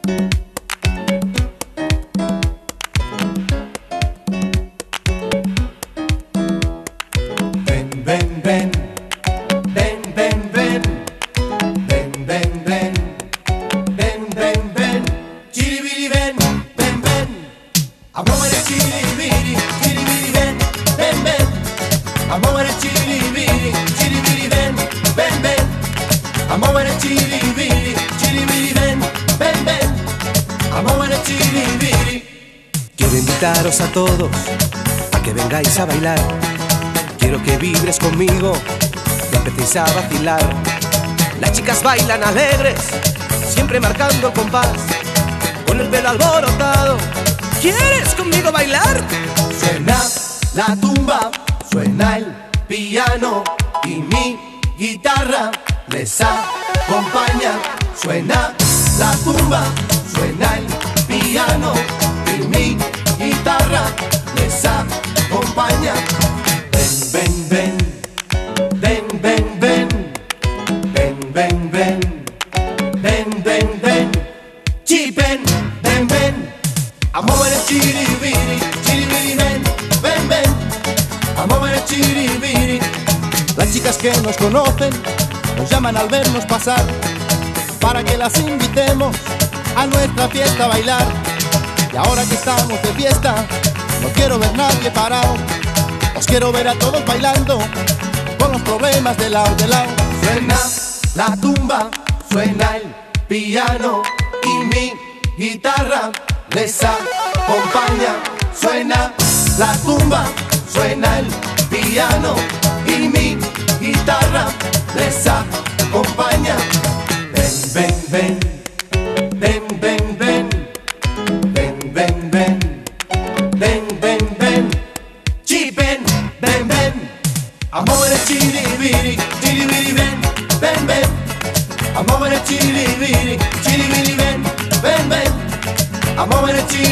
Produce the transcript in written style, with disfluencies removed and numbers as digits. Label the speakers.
Speaker 1: Ven, ven, ven, ven, ven, ven, ven, ven, ven, ven, ven, ven, chiribiri ven, ven, ven, amore chiribiri, chiribiri ven, ven, ven, amore chiribiri, chiribiri ven, ven, ven, amore chiribiri, chiribiri ven, ven, ven, amore chiribiri.
Speaker 2: Quiero invitaros a todos a que vengáis a bailar. Quiero que vibres conmigo, que empecéis a vacilar. Las chicas bailan alegres, siempre marcando el compás, con el pelo alborotado. ¿Quieres conmigo bailar?
Speaker 1: Suena la tumba, suena el piano y mi guitarra les acompaña. Suena la tumba, suena el piano y mi guitarra les acompaña. Ven, ven, ven, ven, ven, ven, ven, ven, ven, ven, ven, chipen, ven, ven, amore chiribiri, chiribiri ven, ven, ven, amore chiribiri.
Speaker 3: Las chicas que nos conocen nos llaman al vernos pasar, para que las invitemos a nuestra fiesta a bailar. Y ahora que estamos de fiesta, no quiero ver nadie parado, os quiero ver a todos bailando, con los problemas de lado, de lado.
Speaker 1: Suena la tumba, suena el piano y mi guitarra les acompaña. Suena la tumba, suena el piano y mi guitarra les acompaña. Ven, ven, ven, ven, ven, ven, ven, ven, ven, ven, ven, ven, chipen, ven, ven, amore chiribiri, chiribiri ven, ven, ven, amore chiribiri, chiribiri ven, ven, ven, amore chiribiri.